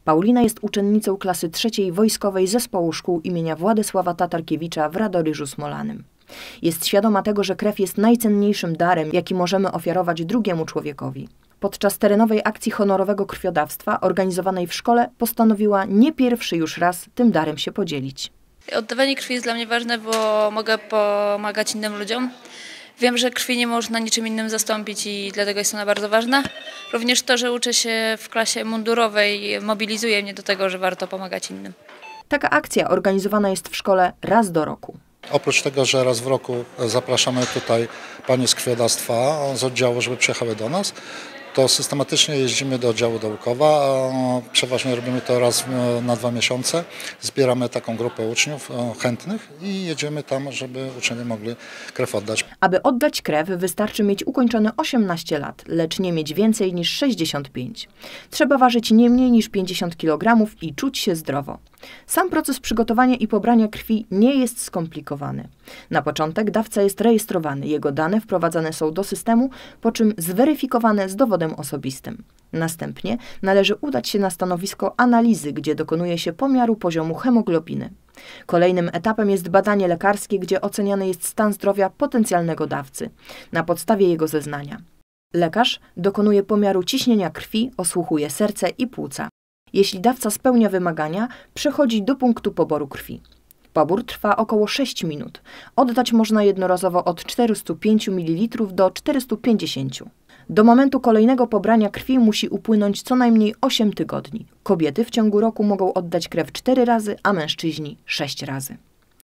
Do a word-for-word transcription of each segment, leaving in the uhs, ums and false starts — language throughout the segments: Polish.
Paulina jest uczennicą klasy trzeciej Wojskowej Zespołu Szkół imienia Władysława Tatarkiewicza w Radoryżu Smolanym. Jest świadoma tego, że krew jest najcenniejszym darem, jaki możemy ofiarować drugiemu człowiekowi. Podczas terenowej akcji honorowego krwiodawstwa organizowanej w szkole postanowiła nie pierwszy już raz tym darem się podzielić. Oddawanie krwi jest dla mnie ważne, bo mogę pomagać innym ludziom. Wiem, że krwi nie można niczym innym zastąpić i dlatego jest ona bardzo ważna. Również to, że uczę się w klasie mundurowej, mobilizuje mnie do tego, że warto pomagać innym. Taka akcja organizowana jest w szkole raz do roku. Oprócz tego, że raz w roku zapraszamy tutaj panie z krwiodawstwa z oddziału, żeby przyjechały do nas, to systematycznie jeździmy do oddziału Dołkowa. Przeważnie robimy to raz na dwa miesiące. Zbieramy taką grupę uczniów chętnych i jedziemy tam, żeby uczniowie mogli krew oddać. Aby oddać krew, wystarczy mieć ukończone osiemnaście lat, lecz nie mieć więcej niż sześćdziesiąt pięć. Trzeba ważyć nie mniej niż pięćdziesiąt kilogramów i czuć się zdrowo. Sam proces przygotowania i pobrania krwi nie jest skomplikowany. Na początek dawca jest rejestrowany, jego dane wprowadzane są do systemu, po czym zweryfikowane z dowodem osobistym. Następnie należy udać się na stanowisko analizy, gdzie dokonuje się pomiaru poziomu hemoglobiny. Kolejnym etapem jest badanie lekarskie, gdzie oceniany jest stan zdrowia potencjalnego dawcy na podstawie jego zeznania. Lekarz dokonuje pomiaru ciśnienia krwi, osłuchuje serce i płuca. Jeśli dawca spełnia wymagania, przechodzi do punktu poboru krwi. Pobór trwa około sześć minut. Oddać można jednorazowo od czterystu pięciu mililitrów do czterystu pięćdziesięciu. Do momentu kolejnego pobrania krwi musi upłynąć co najmniej osiem tygodni. Kobiety w ciągu roku mogą oddać krew cztery razy, a mężczyźni sześć razy.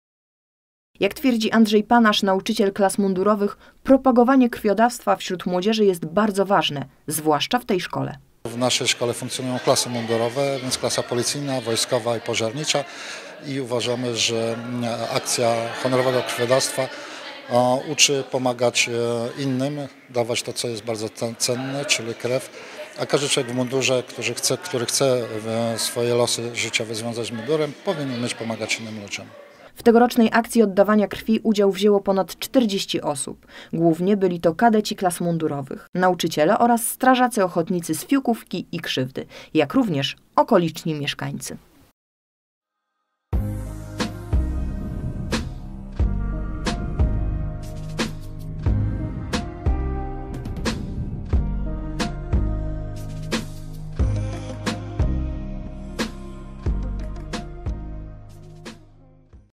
Jak twierdzi Andrzej Panasz, nauczyciel klas mundurowych, propagowanie krwiodawstwa wśród młodzieży jest bardzo ważne, zwłaszcza w tej szkole. W naszej szkole funkcjonują klasy mundurowe, więc klasa policyjna, wojskowa i pożarnicza i uważamy, że akcja honorowego krwiodawstwa uczy pomagać innym, dawać to, co jest bardzo cenne, czyli krew. A każdy człowiek w mundurze, który chce, który chce swoje losy życiowe związać z mundurem, powinien umieć pomagać innym ludziom. W tegorocznej akcji oddawania krwi udział wzięło ponad czterdzieści osób. Głównie byli to kadeci klas mundurowych, nauczyciele oraz strażacy ochotnicy z Fiłkówki i Krzywdy, jak również okoliczni mieszkańcy.